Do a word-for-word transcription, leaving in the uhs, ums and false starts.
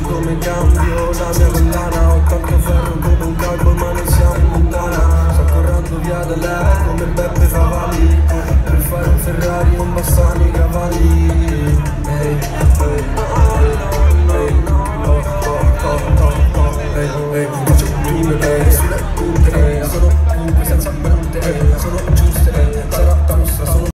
come cambio la mia collana. Ho tanto ferro come un calvo ma non siamo in montana. Sto correndo via da lei come Beppe Favalli, eh, per fare un Ferrari non bastano i cavalli. Ehi, ehi, ehi, oh, oh, oh, oh, oh, ehi, ehi. Faccio prime, ehi, sulle punte, ehi, sono punte senza punte, ehi, sono giù.